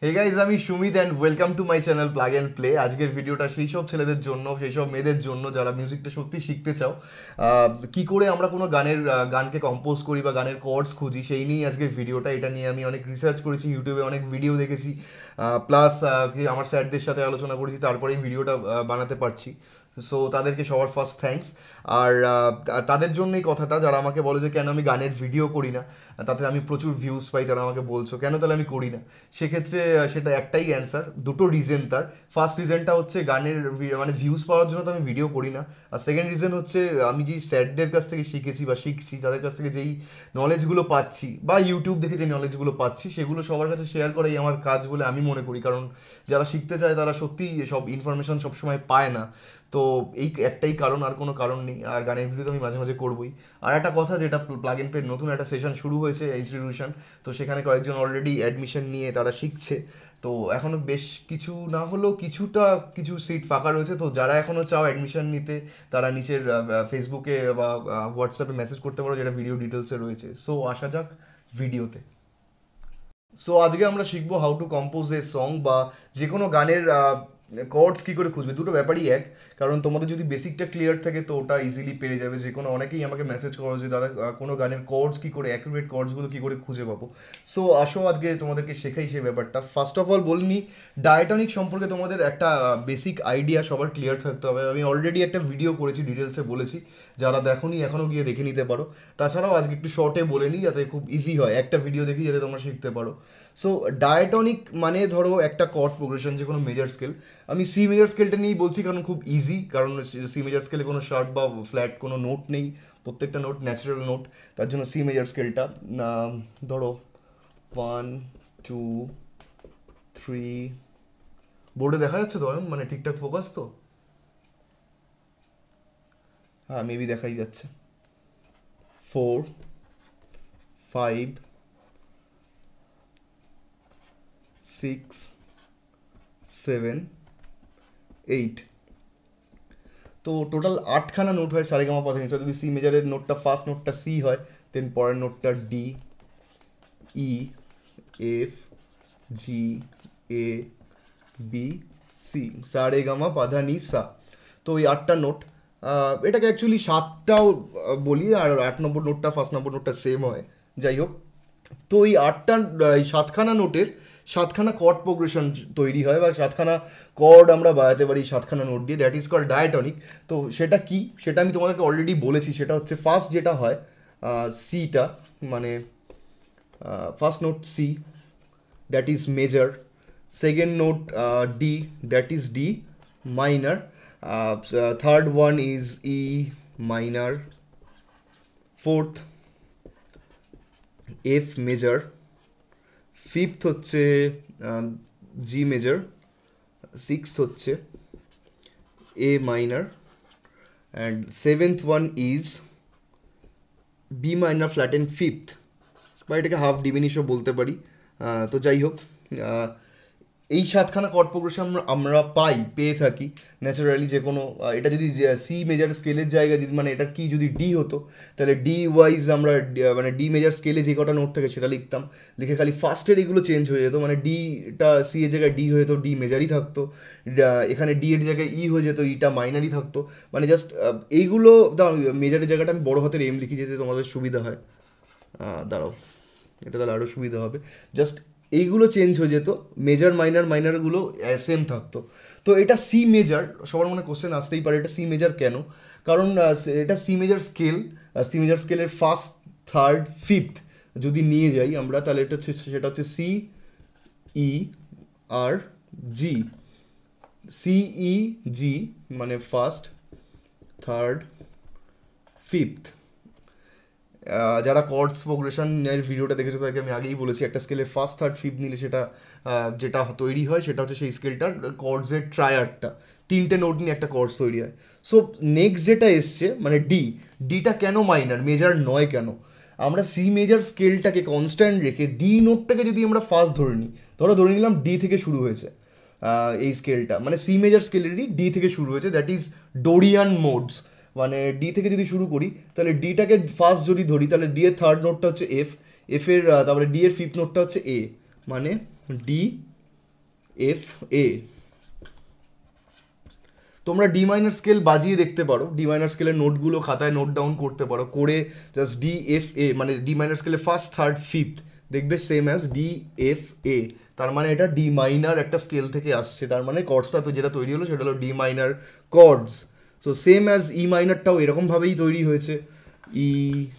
হে guys, আমি Sumit and welcome to my channel plug and play. আজকের ভিডিওটা সেই সব ছেলেদের জন্য, সেই সব মেয়েদের জন্য যারা মিউজিকটা সত্যি শিখতে চাও। কি করে আমরা কোনো গানকে কম্পোজ করি বা গানের কর্ডস খুঁজি, সেই নিয়েই আজকের ভিডিওটা। এটা নিয়ে আমি অনেক রিসার্চ করেছি, ইউটিউবে অনেক ভিডিও দেখেছি, প্লাস আমার স্যারদের সাথে আলোচনা করেছি, তারপরে এই ভিডিওটা বানাতে পারছি। সো তাদেরকে সবার ফার্স্ট থ্যাঙ্কস। আর তাদের জন্যই কথাটা, যারা আমাকে বলে যে কেন আমি গানের ভিডিও করি না, তাতে আমি প্রচুর ভিউজ পাই, তারা আমাকে বলছো কেন তাহলে আমি করি না। সেক্ষেত্রে সেটা একটাই অ্যান্সার, দুটো রিজন তার। ফার্স্ট রিজনটা হচ্ছে গানের মানে ভিউজ পাওয়ার জন্য তো আমি ভিডিও করি না। আর সেকেন্ড রিজন হচ্ছে আমি যেই স্যারদের কাছ থেকে শিখেছি বা শিখছি, তাদের কাছ থেকে যেই নলেজগুলো পাচ্ছি বা ইউটিউব দেখে যে নলেজগুলো পাচ্ছি, সেগুলো সবার কাছে শেয়ার করাই আমার কাজ বলে আমি মনে করি। কারণ যারা শিখতে চায় তারা সত্যিই সব ইনফরমেশন সবসময় পায় না। তো এই একটাই কারণ, আর কোনো কারণ নেই। আর গানের ভিডিও তো আমি মাঝে মাঝে করবোই। আর একটা কথা, যেটা প্লাগ এন্ড প্লের নতুন একটা সেশন শুরু হয়েছে ইনস্টিটিউশন, তো সেখানে কয়েকজন অলরেডি অ্যাডমিশন নিয়ে তারা শিখছে। তো এখনও বেশ কিছু না হলেও কিছু সিট ফাঁকা রয়েছে। তো যারা এখনও চাও অ্যাডমিশন নিতে, তারা নিচের ফেসবুকে বা হোয়াটসঅ্যাপে মেসেজ করতে পারো, যেটা ভিডিও ডিটেলসে রয়েছে। সো আসা যাক ভিডিওতে। সো আজকে আমরা শিখবো how to compose a song, বা যে কোনো গানের কর্ডস কী করে খুঁজবে। দুটো ব্যাপারই এক, কারণ তোমাদের যদি বেসিকটা ক্লিয়ার থাকে তো ওটা ইজিলি পেরে যাবে। যে কোনো অনেকেই আমাকে মেসেজ করো যে দাদা কোনো গানের কর্ডস কী করে, অ্যাকুরেট কর্ডসগুলো কী করে খুঁজে পাবো। সো আসো আজকে তোমাদেরকে শেখাই সেই ব্যাপারটা। ফার্স্ট অফ অল বলিনি, ডায়াটনিক সম্পর্কে তোমাদের একটা বেসিক আইডিয়া সবার ক্লিয়ার থাকতে হবে। আমি অলরেডি একটা ভিডিও করেছি, ডিটেলসে বলেছি, যারা দেখোনি এখনও গিয়ে দেখে নিতে পারো। তাছাড়াও আজকে একটু শর্টে বলে নিই, যাতে খুব ইজি হয়, একটা ভিডিও দেখি যাতে তোমরা শিখতে পারো। সো ডায়াটনিক মানে ধরো একটা কর্ড প্রোগ্রেশন, যে কোনো মেজার স্কেল। আমি সি মেজার স্কেলটা নিয়েই বলছি কারণ খুব ইজি, কারণ সি মেজার স্কেলে কোনো শার্প বা ফ্ল্যাট কোনো নোট নেই, প্রত্যেকটা নোট ন্যাচারাল নোট। তার জন্য সি মেজার স্কেলটা ধরো 1 2 3, বোর্ডে দেখা যাচ্ছে তো মানে ঠিকঠাক ফোকাস তো? হ্যাঁ, মেবি দেখাই যাচ্ছে। 4 5 6 7 8। তো টোটাল 8খানা নোট হয় সারেগামা পা ধা। যদি সি মেজারের নোটটা ফার্স্ট নোটটা সি হয়, দেন পরের নোটটা D, E, F, G, A, B, C, সারেগামা পা ধা নি সা। তো এই 8টা নোট, এটাকে অ্যাকচুয়ালি 7টাও বলি, আর 8 নম্বর নোটটা ফার্স্ট নম্বর নোটটা সেম হয়। যাই হোক, তো এই 7খানা নোটের 7খানা কর্ড প্রোগ্রেশন তৈরি হয়, বা 7খানা কর্ড আমরা বাজাতে পারি 7খানা নোট দিয়ে। That is called diatonic. তো সেটা কি, সেটা আমি তোমাদেরকে অলরেডি বলেছি। সেটা হচ্ছে ফার্স্ট যেটা হয় সিটা, মানে first note C, that is major. Second note D, that is D minor. Third one is E minor. Fourth F major. Fifth হচ্ছে জি মেজর। সিক্সথ হচ্ছে A minor. And seventh one is B minor flatten fifth, বা এটাকে half ডিমিনিশও বলতে পারি। তো যাই হোক, এই 7খানা কর্ড প্রোগ্রেশন আমরা পেয়ে থাকি ন্যাচারালি। যে কোনো এটা যদি সি মেজার স্কেলের জায়গায় যদি মানে এটার কি যদি ডি হতো, তাহলে ডি ওয়াইজ আমরা মানে ডি মেজার স্কেলে যে কটা নোট থাকে সেটা লিখতাম, লিখে খালি ফার্স্টের এগুলো চেঞ্জ হয়ে যেত। মানে ডিটা সি এর জায়গায় ডি হয়ে যেত, ডি মেজারই থাকতো। এখানে ডি এর জায়গায় ই হয়ে যেত, ইটা মাইনারই থাকতো। মানে জাস্ট এইগুলো মেজারের জায়গাটা আমি বড় হাতের এম লিখি, যেতে তোমাদের সুবিধা হয়। দাঁড়াও, এটা তাহলে আরও সুবিধা হবে। জাস্ট এইগুলো চেঞ্জ হয়ে যেত, মেজর মাইনারগুলো সেম থাকতো। তো এটা সি মেজর। সবার মনে কোশ্চেন আসতেই পারে এটা সি মেজর কেন? কারণ এটা C major scale. C major স্কেলের ফার্স্ট থার্ড ফিফথ যদি নিয়ে যাই আমরা, তাহলে এটা হচ্ছে সেটা হচ্ছে সি, ই, আর জি। সি, ই, জি মানে ফার্স্ট থার্ড ফিফথ। যারা কর্ডস প্রোগ্রেশনের ভিডিওটা দেখেছে তাদেরকে আমি আগেই বলেছি, একটা স্কেলের ফার্স্ট থার্ড ফিফথ নিলে সেটা যেটা তৈরি হয় সেটা হচ্ছে সেই স্কেলটার কর্ডসের ট্রায়াডটা। 3টে নোট নিয়ে একটা কর্ডস তৈরি হয়। সো নেক্সট যেটা এসছে মানে ডিটা কেন মাইনার, মেজার নয় কেন? আমরা সি মেজার স্কেলটাকে কনস্ট্যান্ট রেখে ডি নোটটাকে যদি আমরা ফার্স্ট ধরে নিই, ধরে নিলাম ডি থেকে শুরু হয়েছে এই স্কেলটা, মানে সি মেজার স্কেলেরই ডি থেকে শুরু হয়েছে, দ্যাট ইজ ডোরিয়ান মোডস। মানে ডি থেকে যদি শুরু করি, তাহলে ডিটাকে ফার্স্ট যদি ধরি, তাহলে ডি এর থার্ড নোটটা হচ্ছে এফ, এফের তারপরে ডি এর ফিফথ নোটটা হচ্ছে এ, মানে ডি এফ এ। তোমরা ডি মাইনর স্কেল বাজিয়ে দেখতে পারো, ডি মাইনর স্কেলের নোটগুলো খাতায় নোট ডাউন করতে পারো, করে জাস্ট ডি এফ এ মানে ডি মাইনর স্কেলে ফার্স্ট থার্ড ফিফথ দেখবে same as D F A. তার মানে এটা ডি মাইনার একটা স্কেল থেকে আসছে, তার মানে কর্ডসটা তো যেটা তৈরি হলো সেটা হলো D minor chords. So same as E মাইনারটাও এরকমভাবেই তৈরি হয়েছে, ই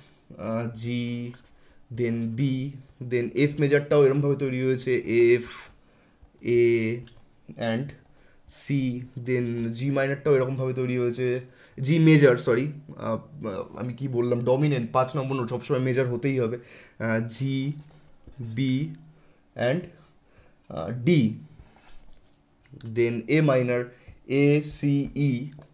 জি দেন বি, দেন এফ মেজারটাও এরকমভাবে তৈরি হয়েছে, F A and C, then G মাইনারটাও এরকমভাবে তৈরি হয়েছে, জি মেজার সরি, আমি কি বললাম ডমিনেন্ট 5 নম্বর নোট সবসময় মেজার হতেই হবে, G B and D, then A minor A C E,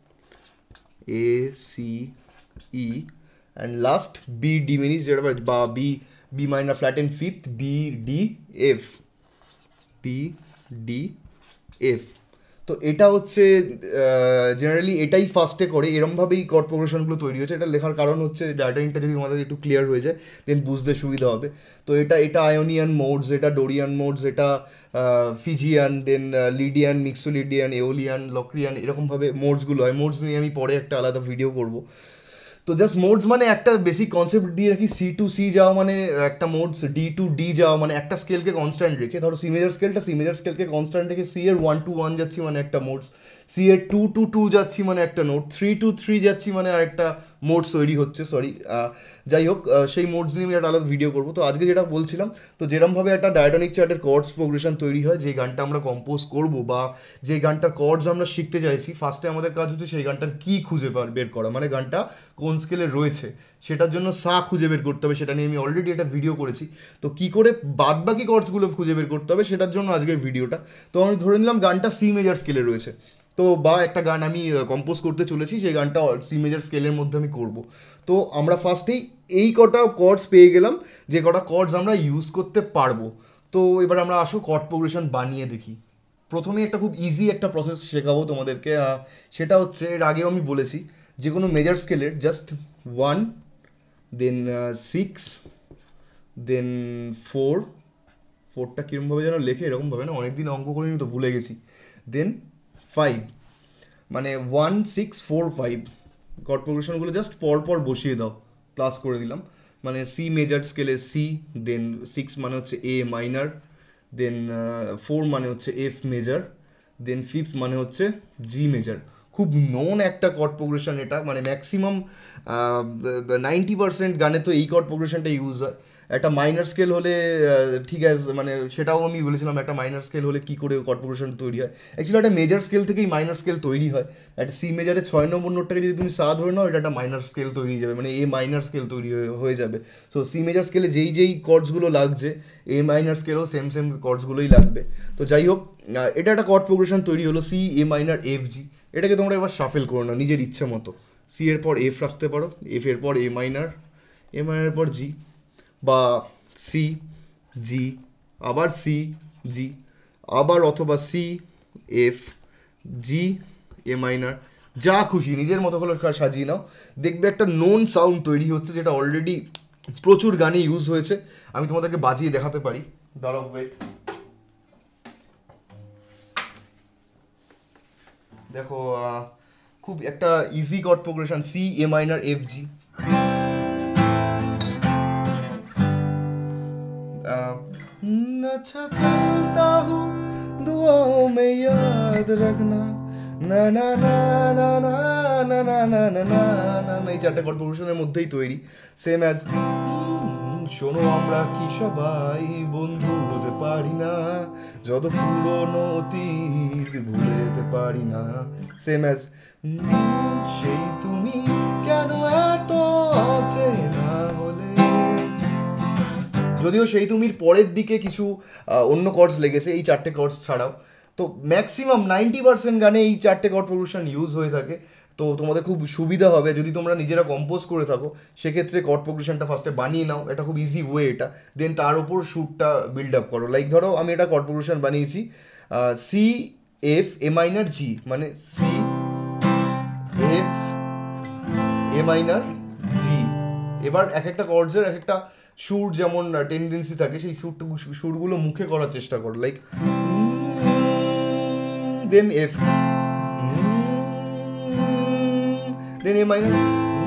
A C E and last B diminish যেটা বা B B minor flat and fifth, B D F, B D F. তো এটা হচ্ছে generally এটাই ফার্স্টে করে, এরমভাবেই কর্ড প্রোগ্রেশনগুলো তৈরি হয়েছে। এটা লেখার কারণ হচ্ছে ডায়াটাইনটা যদি তোমাদের একটু ক্লিয়ার হয়ে যায় দেন বুঝতে সুবিধা হবে। তো এটা আয়োনিয়ান মোডস, এটা ডোরিয়ান মোডস, এটা Phrygian, then Lydian, Mixolydian, Aeolian, Locrian, এরকমভাবে মোডসগুলো হয়। মোডস নিয়ে আমি পরে একটা আলাদা ভিডিও করবো। তো জাস্ট মোডস মানে একটা বেসিক কনসেপ্ট দিয়ে রাখি, সি টু সি যাওয়া মানে একটা মোডস, ডি টু ডি যাওয়া মানে একটা স্কেলকে কনস্ট্যান্ট রেখে, ধরো সি মেজার স্কেলকে কনস্ট্যান্ট রেখে সি এর 1 to 1 যাচ্ছি মানে একটা মোডস, সি এর 2 to 2 যাচ্ছি মানে একটা নোট, 3 to 3 যাচ্ছি মানে আরেকটা মোডস তৈরি হচ্ছে। সরি, যাই হোক, সেই মোডস নিয়ে আমি একটা আলাদা ভিডিও করবো। তো আজকে যেটা বলছিলাম, তো যেরমভাবে একটা ডায়াটনিক চার্টের কর্ডস প্রোগ্রেশন তৈরি হয়, যে গানটা আমরা কম্পোজ করবো বা যে গানটার কর্ডস আমরা শিখতে চাইছি, ফার্স্টে আমাদের কাজ হচ্ছে সেই গানটার কি খুঁজে বের করা, মানে গানটা কোন স্কেলে রয়েছে সেটার জন্য সা খুঁজে বের করতে হবে। সেটা নিয়ে আমি অলরেডি একটা ভিডিও করেছি। তো কী করে বাদ বাকি কর্ডসগুলো খুঁজে বের করতে হবে সেটার জন্য আজকের ভিডিওটা। তো আমি ধরে নিলাম গানটা সি মেজার স্কেলে রয়েছে, তো বা একটা গান আমি কম্পোজ করতে চলেছি, সেই গানটা সি মেজার স্কেলের মধ্যে আমি করব। তো আমরা ফার্স্টেই এই কটা কর্ডস পেয়ে গেলাম, যে কটা কর্ডস আমরা ইউজ করতে পারবো। তো এবার আমরা আসো কর্ড প্রোগ্রেশন বানিয়ে দেখি। প্রথমে একটা খুব ইজি একটা প্রসেস শেখাবো তোমাদেরকে, সেটা হচ্ছে এর আগেও আমি বলেছি, যে কোনো মেজার স্কেলের জাস্ট 1, দেন 6, দেন 4টা কীরকমভাবে যেন লেখে, এরকমভাবে না, অনেকদিন অঙ্ক করিনি তো ভুলে গেছি, দেন 5, মানে 1 6 4 5 কর্ড প্রোগ্রেশনগুলো জাস্ট পরপর বসিয়ে দাও, প্লাস করে দিলাম। মানে সি মেজার স্কেলে সি, দেন 6 মানে হচ্ছে এ মাইনার, দেন 4 মানে হচ্ছে এফ মেজার, দেন 5 মানে হচ্ছে জি মেজার। খুব নোন একটা কর্ড প্রোগ্রেশন এটা, মানে ম্যাক্সিমাম 90% গানে তো এই কর্ড প্রোগ্রেশনটা ইউজ হয়। একটা মাইনার স্কেল হলে ঠিক আছে, মানে সেটাও আমি বলেছিলাম একটা মাইনার স্কেল হলে কী করে কর্ড প্রোগ্রেশন তৈরি হয়। অ্যাকচুয়ালি একটা মেজার স্কেল থেকেই মাইনার স্কেল তৈরি হয়। একটা সি মেজারের 6 নম্বর নোটটাকে যদি তুমি সা ধরে নাও, এটা একটা মাইনার স্কেল তৈরি হয়ে যাবে, মানে এ মাইনার স্কেল তৈরি হয়ে যাবে। সো সি মেজার স্কেলে যেই কর্ডসগুলো লাগছে, এ মাইনার স্কেলেও সেম কর্ডসগুলোই লাগবে। তো যাই হোক, এটা একটা কর্ড প্রোগ্রেশন তৈরি হলো, C A minor F G. এটাকে তোমরা এবার শাফেল করো না নিজের ইচ্ছে মতো, সি এর পর এফ রাখতে পারো, এফ এর পর এ মাইনার পর জি, বা সি জি আবার সি জি আবার, অথবা C F G A minor, যা খুশি নিজের মতো করে সাজিয়ে নাও। দেখবে একটা নোন সাউন্ড তৈরি হচ্ছে, যেটা অলরেডি প্রচুর গানে ইউজ হয়েছে। আমি তোমাদেরকে বাজিয়ে দেখাতে পারি, দাঁড়াও ওয়েট। দেখো, খুব একটা easy chord progression, C A minor F G, अच्छा चलता हूँ दुआओं में याद रखना, না না না না না না না না না না না, এই চারটে কর্ড প্রোগ্রেশনের মধ্যেই তৈরি। সেম অ্যাজ শোনো আমরা কি সবাই বন্ধু হতে পারি না, যত পুরনো অতীত ভুলে যেতে পারি না। সেম অ্যাজ সেই তুমি কেন এত অচেনা হলে, যদিও সেই তুমির পরের দিকে কিছু অন্য কর্ডস লেগেছে এই চারটে কর্ডস ছাড়াও। তো ম্যাক্সিমাম 90% গানে এই চারটে কর্ড প্রোগ্রেশন ইউজ হয়ে থাকে। তো তোমাদের খুব সুবিধা হবে যদি তোমরা নিজেরা কম্পোজ করে থাকো, সেক্ষেত্রে কর্ড প্রোগ্রেশনটা ফার্স্টে বানিয়ে নাও, এটা খুব ইজি ওয়ে এটা। দেন তার উপর সুরটা বিল্ড আপ করো। লাইক ধরো আমি এটা কর্ড প্রোগ্রেশন বানিয়েছি, C F A minor G, মানে C F A minor G. এবার এক একটা কর্ডসের এক একটা সুর যেমন টেন্ডেন্সি থাকে, সেই সুরগুলো মুখে করার চেষ্টা করো। Like then F, then A minor,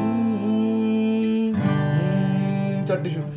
চারটে সুর,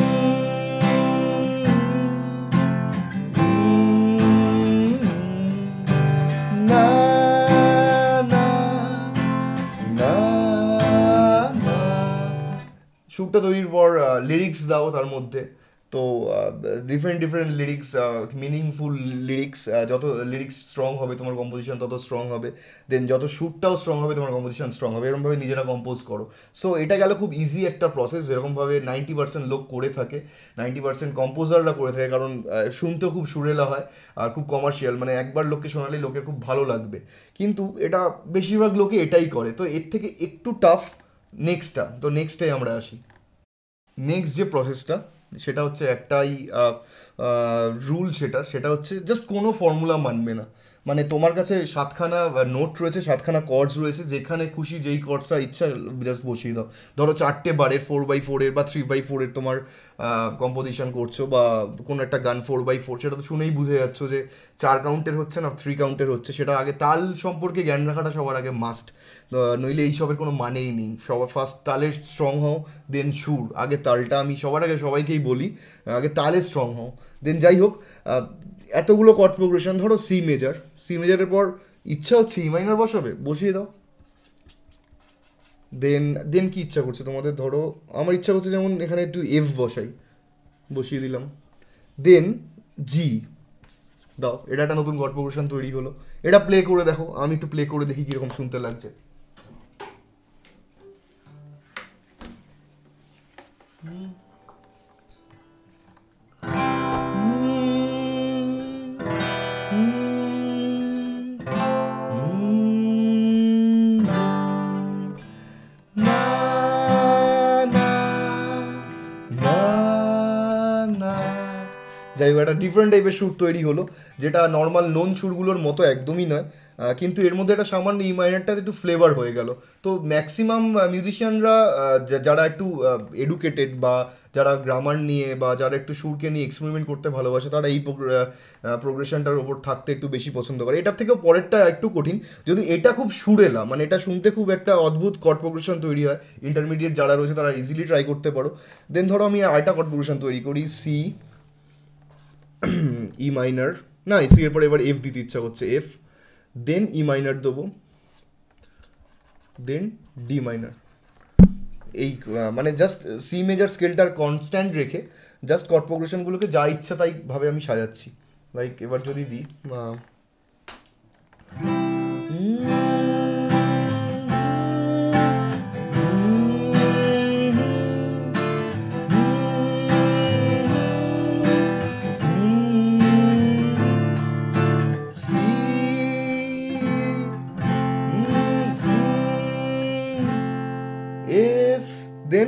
না না না না। সুরটা তৈরির পর লিরিক্স দাও তার মধ্যে, তো ডিফারেন্ট লিরিক্স, মিনিংফুল লিরিক্স, যত লিরিক্স স্ট্রং হবে তোমার কম্পোজিশন তত স্ট্রং হবে, দেন যত শ্যুটটাও স্ট্রং হবে তোমার কম্পোজিশন স্ট্রং হবে, এরকমভাবে নিজেরা কম্পোজ করো। সো এটা গেল খুব ইজি একটা প্রসেস, যেরকমভাবে 90% লোক করে থাকে, 90% কম্পোজাররা করে থাকে, কারণ শুনতেও খুব সুরেলা হয় আর খুব কমার্শিয়াল, মানে একবার লোককে শোনালেই লোকের খুব ভালো লাগবে, কিন্তু এটা বেশিরভাগ লোকে এটাই করে। তো এর থেকে একটু টাফ নেক্সটটা, তো নেক্সটে আমরা আসি। নেক্সট যে প্রসেসটা সেটা হচ্ছে একটাই রুল, সেটা হচ্ছে জাস্ট কোনো ফর্মুলা মানবে না। মানে তোমার কাছে 7খানা নোট রয়েছে, 7খানা কর্ডস রয়েছে, যেখানে খুশি যেই কর্ডসটা ইচ্ছা জাস্ট বসিয়ে দাও। ধরো 4টে বারের 4x4 বা 3x4 তোমার কম্পোজিশন করছো, বা কোনো একটা গান 4x4, সেটা তো শুনেই বুঝে যাচ্ছ যে 4 কাউন্টের হচ্ছে না 3 কাউন্টের হচ্ছে। সেটা আগে তাল সম্পর্কে জ্ঞান রাখাটা সবার আগে মাস্ট, নইলে এইসবের কোনো মানেই নেই। সবার ফার্স্ট তালের স্ট্রং হও, দেন সুর। আগে তালটা আমি সবার আগে সবাইকেই বলি, আগে তালে স্ট্রং হও, দেন যাই হোক এতগুলো কর্ড প্রোগ্রেশন, ধরো সি মেজারের পর ইচ্ছা হচ্ছে ই মাইনর বসাবে, বসিয়ে দাও। দেন দেন কি ইচ্ছা করছে তোমাদের, ধরো আমার ইচ্ছা করছে যেমন এখানে একটু এফ বসাই, বসিয়ে দিলাম। দেন জি দাও, এটা একটা নতুন কর্ড প্রোগ্রেশন তৈরি হলো। এটা প্লে করে দেখো, আমি একটু প্লে করে দেখি কীরকম শুনতে লাগছে। যাই হোক, একটা ডিফারেন্ট টাইপের সুর তৈরি হলো, যেটা নর্মাল নোন সুরগুলোর মতো একদমই নয়, কিন্তু এর মধ্যে একটা সামান্য ই মাইনারটাতে একটু ফ্লেভার হয়ে গেল। তো ম্যাক্সিমাম মিউজিশিয়ানরা যারা একটু এডুকেটেড, বা যারা গ্রামার নিয়ে বা যারা একটু সুরকে নিয়ে এক্সপেরিমেন্ট করতে ভালোবাসে, তারা এই প্রোগ্রেশনটার ওপর থাকতে একটু বেশি পছন্দ করে। এটার থেকেও পরেরটা একটু কঠিন, যদি এটা খুব সুরেলা, মানে এটা শুনতে খুব একটা অদ্ভুত কর্ড প্রোগ্রেশন তৈরি হয়। ইন্টারমিডিয়েট যারা রয়েছে তারা ইজিলি ট্রাই করতে পারো। দেন ধরো আমি আরেকটা কর্ড প্রোগ্রেশন তৈরি করি, সি ই মাইনার, না সি এর পরে এবার এফ দিতে ইচ্ছা করছে, এফ, দেন ই মাইনার দেবো, দেন ডি মাইনার। এই মানে জাস্ট সি মেজার স্কেলটার কনস্ট্যান্ট রেখে জাস্ট কর্ড প্রোগ্রেশনগুলোকে যা ইচ্ছা তাই ভাবে আমি সাজাচ্ছি। লাইক এবার যদি দিই এফ, দেন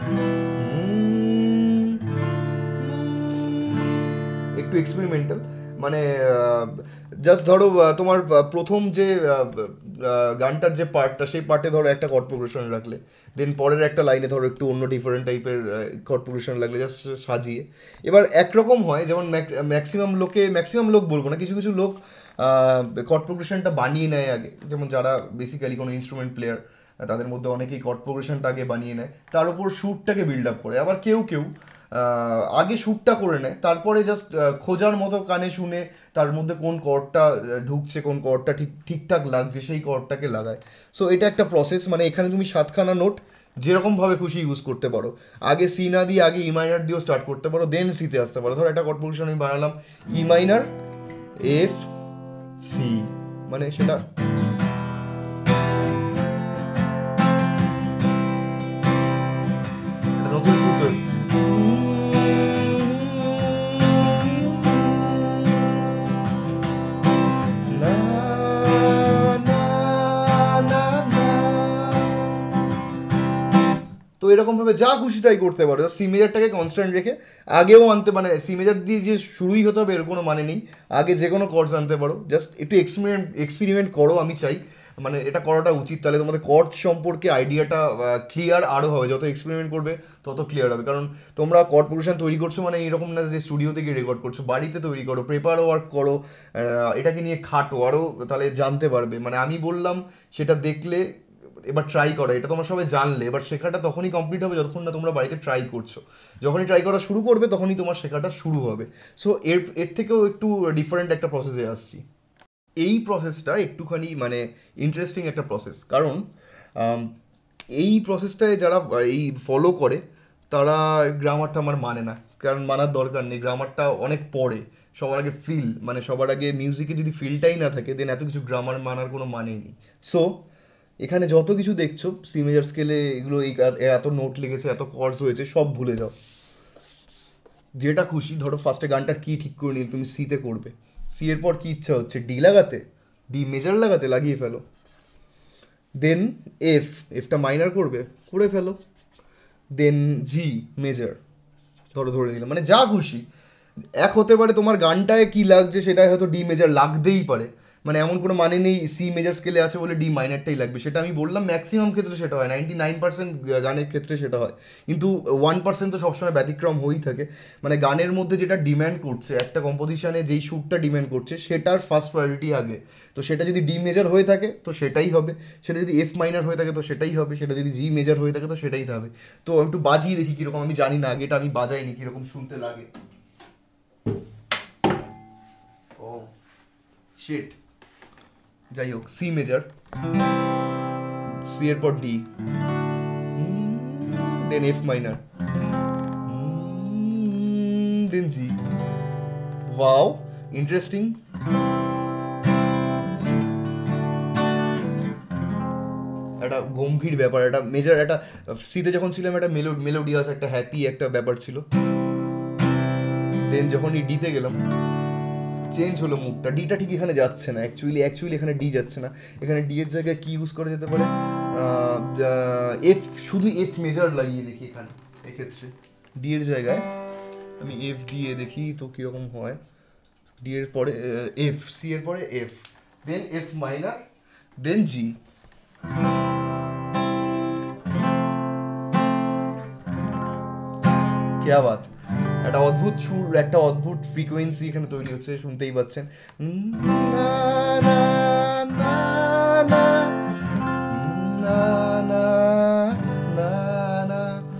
একটু এক্সপেরিমেন্টাল, মানে জাস্ট ধরো তোমার প্রথম যে গানটার যে পার্টটা, সেই পার্টে ধরো একটা কর্ড প্রোগ্রেশন রাখলে, দেন পরের একটা লাইনে ধরো একটু অন্য ডিফারেন্ট টাইপের কর্ড প্রোগ্রেশন লাগলে, জাস্ট সাজিয়ে। এবার একরকম হয়, যেমন ম্যাক্সিমাম লোক বলবো না, কিছু কিছু লোক কর্ড প্রোগ্রেশনটা বানিয়ে নেয় আগে, যেমন যারা বেসিক্যালি কোনো ইনস্ট্রুমেন্ট প্লেয়ার, তাদের মধ্যে অনেকেই কর্ড প্রোগ্রেশনটা আগে বানিয়ে নেয়, তার উপর সুরটাকে বিল্ড আপ করে। আবার কেউ কেউ আগে শ্যুটটা করে নেয়, তারপরে জাস্ট খোঁজার মতো কানে শুনে তার মধ্যে কোন কর্ডটা ঢুকছে, কোন কর্ডটা ঠিকঠাক লাগছে, সেই কর্ডটাকে লাগায়। সো এটা একটা প্রসেস, মানে এখানে তুমি 7খানা নোট যেরকমভাবে খুশি ইউজ করতে পারো। আগে সি না দিয়ে আগে ই মাইনার দিয়েও স্টার্ট করতে পারো, দেন সিতে আসতে পারো। ধরো একটা কর্ড প্রোগ্রেশন আমি বানালাম, ই মাইনার এফ সি, মানে সেটা নতুন সুর তৈরি। তো এরকমভাবে যা খুশি তাই করতে পারো, সি মেজারটাকে কনস্ট্যান্ট রেখে আগেও আনতে, মানে সি মেজার দিয়ে যে শুরুই হতে হবে এর কোনো মানে নেই, আগে যে কোনো কর্ডস আনতে পারো। জাস্ট একটু এক্সপেরিমেন্ট করো, আমি চাই। মানে এটা করাটা উচিত, তাহলে তোমাদের কর্ড সম্পর্কে আইডিয়াটা ক্লিয়ার আরও হবে, যত এক্সপেরিমেন্ট করবে তত ক্লিয়ার হবে। কারণ তোমরা কর্ড প্রোগ্রেশন তৈরি করছো মানে এরকম না যে স্টুডিওতে গিয়ে রেকর্ড করছো, বাড়িতে তৈরি করো, পেপার ওয়ার্ক করো, এটাকে নিয়ে খাটো আরও, তাহলে জানতে পারবে। মানে আমি বললাম সেটা দেখলে এবার ট্রাই করো, এটা তোমরা সবাই জানলে, এবার শেখাটা তখনই কমপ্লিট হবে যতক্ষণ না তোমরা বাড়িতে ট্রাই করছো। যখনই ট্রাই করা শুরু করবে তখনই তোমার শেখাটা শুরু হবে। সো এর এর থেকেও একটু ডিফারেন্ট একটা প্রসেসে আসছি। এই প্রসেসটা একটুখানি মানে ইন্টারেস্টিং একটা প্রসেস, কারণ আম, এই প্রসেসটায় যারা এই ফলো করে তারা গ্রামারটা আমার মানে না, কারণ মানার দরকার নেই, গ্রামারটা অনেক পরে। সবার আগে ফিল, মানে সবার আগে মিউজিকে যদি ফিলটাই না থাকে দেন এত কিছু গ্রামার মানার কোনো মানেই নেই। সো এখানে যত কিছু দেখছো সি মেজার স্কেলে, এগুলো এই এত নোট লেগেছে, এত কর্ডস হয়েছে, সব ভুলে যাও। যেটা খুশি, ধরো ফার্স্টে গানটার কি ঠিক করে নিল, তুমি সিতে করবে, সি এর পর কি ইচ্ছা হচ্ছে, ডি লাগাতে, ডি মেজার লাগাতে, লাগিয়ে ফেলো। দেন এফটা মাইনার করবে, করে ফেলো। দেন জি মেজার, ধরে নিলাম, মানে যা খুশি। এক হতে পারে তোমার গানটায় কি লাগছে সেটাই হয়তো ডি মেজার লাগতেই পারে, মানে এমন কোনো মানে নেই সি মেজার স্কেলে আছে বলে ডি মাইনারটাই লাগবে। সেটা আমি বললাম ম্যাক্সিমাম ক্ষেত্রে সেটা হয়, 99% গানের ক্ষেত্রে সেটা হয়, কিন্তু 1% তো সবসময় ব্যতিক্রম হয়েই থাকে। মানে গানের মধ্যে যেটা ডিম্যান্ড করছে, একটা কম্পোজিশনে যেই শ্যুটটা ডিম্যান্ড করছে সেটার ফার্স্ট প্রায়োরিটি আগে। তো সেটা যদি ডি মেজার হয়ে থাকে তো সেটাই হবে, সেটা যদি এফ মাইনার হয়ে থাকে তো সেটাই হবে, সেটা যদি জি মেজার হয়ে থাকে তো সেটাই হবে। তো একটু বাজিয়ে দেখি কীরকম, আমি জানি না, আগে এটা আমি বাজাইনি, কীরকম শুনতে লাগে। ও শিট, যাই হোক, সি মেজার, সি এর পর D, then F minor, then G. Wow, interesting. একটা গম্ভীর ব্যাপার, একটা মেজার, একটা সিতে যখন ছিলাম একটা মেলোডিয়াস, একটা হ্যাপি একটা ব্যাপার ছিল। দেন যখন এই ডিতে গেলাম চেঞ্জ হলো মুডটা, ডিটা ঠিক এখানে যাচ্ছে না, অ্যাকচুয়ালি এখানে ডি যাচ্ছে না, এখানে ডি এর জায়গায় কি ইউজ করা যেতে পারে, এফ, শুধু এফ মেজার লাগিয়ে দেখি এখানে, এক্ষেত্রে ডি এর জায়গায় আমি এফ দিয়ে দেখি তো কীরকম হয়। ডি এর পরে এফ, সি এর পরে F, then F minor, then G. क्या बात, একটা অদ্ভুত সুর, একটা অদ্ভুত ফ্রিকোয়েন্সি এখানে তৈরি হচ্ছে, শুনতেই পাচ্ছেন। না না না না না না না না।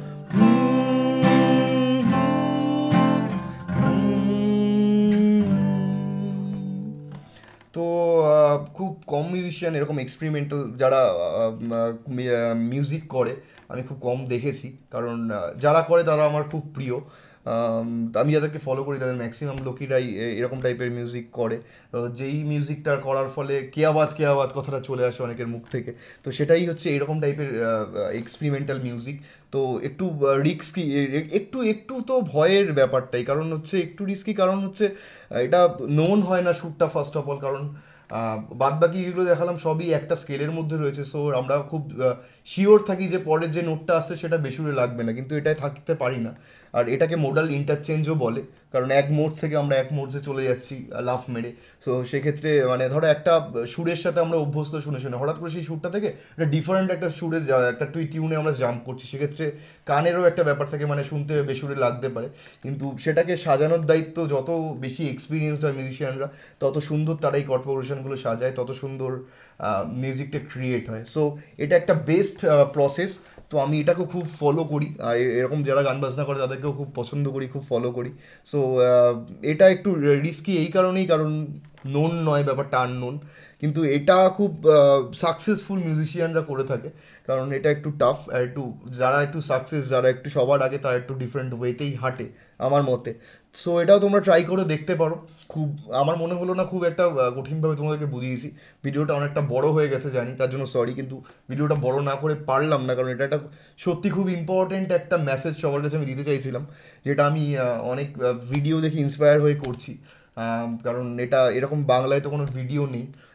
তো খুব কম মিউজিশিয়ান এরকম এক্সপেরিমেন্টাল যারা মিউজিক করে আমি খুব কম দেখেছি, কারণ যারা করে তারা আমার খুব প্রিয়। আমি যাদেরকে ফলো করি তাদের ম্যাক্সিমাম লোকেরাই এরকম টাইপের মিউজিক করে। যেই মিউজিকটা করার ফলে কেয়াবাত কথাটা চলে আসে অনেকের মুখ থেকে, তো সেটাই হচ্ছে এরকম টাইপের এক্সপেরিমেন্টাল মিউজিক। তো একটু রিস্কি, একটু একটু তো ভয়ের ব্যাপারটাই, কারণ হচ্ছে একটু রিস্কি, কারণ হচ্ছে এটা নোন হয় না শ্যুটটা ফার্স্ট অফ অল, কারণ বাদ বাকি এগুলো দেখালাম সবই একটা স্কেলের মধ্যে রয়েছে। সো আমরা খুব শিওর থাকি যে পরের যে নোটটা আসছে সেটা বেসুরে লাগবে না, কিন্তু এটাই থাকতে পারি না। আর এটাকে মোডাল ইন্টারচেঞ্জও বলে, কারণ এক মোড থেকে আমরা এক মোডসে চলে যাচ্ছি লাফ মেরে। সো সেক্ষেত্রে মানে ধরো একটা সুরের সাথে আমরা অভ্যস্ত শুনে শুনে হঠাৎ করে সেই সুরটা থেকে একটা ডিফারেন্ট একটা সুরে, একটা টিউনে আমরা জাম্প করছি, সেক্ষেত্রে কানেরও একটা ব্যাপার থাকে, মানে শুনতে বেসুরে লাগতে পারে, কিন্তু সেটাকে সাজানোর দায়িত্ব যত বেশি এক্সপিরিয়েন্সড হয় মিউজিশিয়ানরা তত সুন্দর তারাই কর্ড প্রোগ্রেশনগুলো সাজায়, তত সুন্দর মিউজিকটা ক্রিয়েট হয়। সো এটা একটা বেস্ট প্রসেস, তো আমি এটাকে খুব ফলো করি, আর এরকম যারা গান বাজনা করে তাদেরকেও খুব পছন্দ করি, খুব ফলো করি। সো এটা একটু রিস্কি এই কারণেই, কারণ নোন নয়, ব্যাপারটা আননোন, কিন্তু এটা খুব সাকসেসফুল মিউজিশিয়ানরা করে থাকে, কারণ এটা একটু টাফ, আর একটু যারা একটু সাকসেস, যারা একটু সবার আগে, তারা একটু ডিফারেন্ট ওয়েতেই হাঁটে আমার মতে। সো এটাও তোমরা ট্রাই করে দেখতে পারো। খুব আমার মনে হলো না খুব একটা কঠিনভাবে তোমাদেরকে বুঝিয়েছি। ভিডিওটা অনেকটা বড় হয়ে গেছে জানি, তার জন্য সরি, কিন্তু ভিডিওটা বড় না করে পারলাম না, কারণ এটা একটা সত্যি খুব ইম্পর্টেন্ট একটা মেসেজ সবার কাছে আমি দিতে চাইছিলাম, যেটা আমি অনেক ভিডিও দেখে ইন্সপায়ার হয়ে করছি, কারণ এটা এরকম বাংলায় তো কোনো ভিডিও নেই।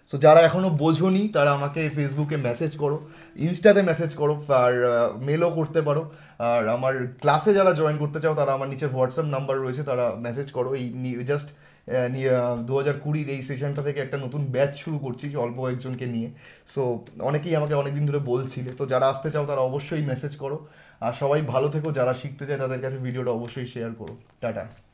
সো যারা এখনও বোঝোনি তারা আমাকে ফেসবুকে মেসেজ করো, ইনস্টাতে মেসেজ করো, আর মেলও করতে পারো। আর আমার ক্লাসে যারা জয়েন করতে চাও তারা আমার নিচে হোয়াটসঅ্যাপ নাম্বার রয়েছে, তারা মেসেজ করো। এই জাস্ট 2020 এই সেশনটা থেকে একটা নতুন ব্যাচ শুরু করছি অল্প কয়েকজনকে নিয়ে। সো অনেকেই আমাকে অনেকদিন ধরে বলছিলে, তো যারা আসতে চাও তারা অবশ্যই মেসেজ করো। আর সবাই ভালো থেকো, যারা শিখতে চায় তাদের কাছে ভিডিওটা অবশ্যই শেয়ার করো। টাটা।